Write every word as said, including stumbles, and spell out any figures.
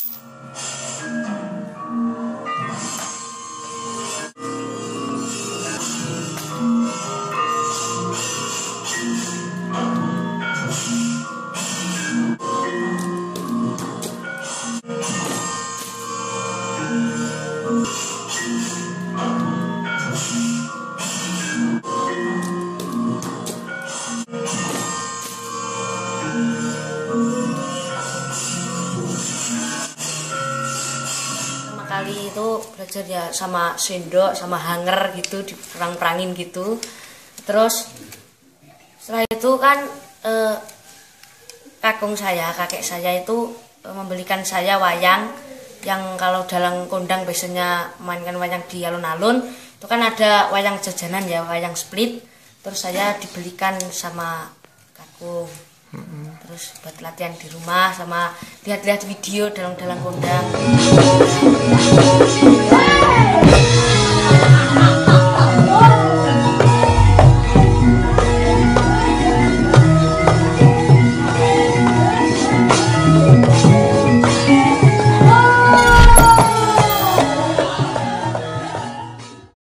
Kali itu belajar ya sama sendok sama hanger gitu, diperang-perangin gitu. Terus setelah itu kan eh, kakung saya, kakek saya itu eh, membelikan saya wayang yang kalau dalam kondang biasanya mainkan wayang di alun-alun. Itu kan ada wayang jajanan ya, wayang split. Terus saya dibelikan sama kakung. Terus buat latihan di rumah sama lihat-lihat video dalam-dalam kondang.